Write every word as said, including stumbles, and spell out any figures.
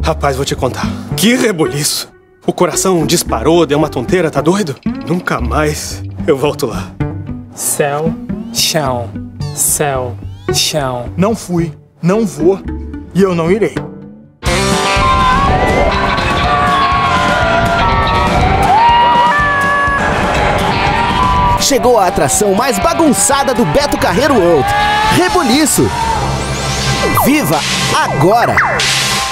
Rapaz, vou te contar. Que rebuliço. O coração disparou, deu uma tonteira, tá doido? Nunca mais eu volto lá. Céu, chão, céu, chão. Não fui, não vou e eu não irei. Chegou a atração mais bagunçada do Beto Carreiro World. Rebuliço. Viva agora!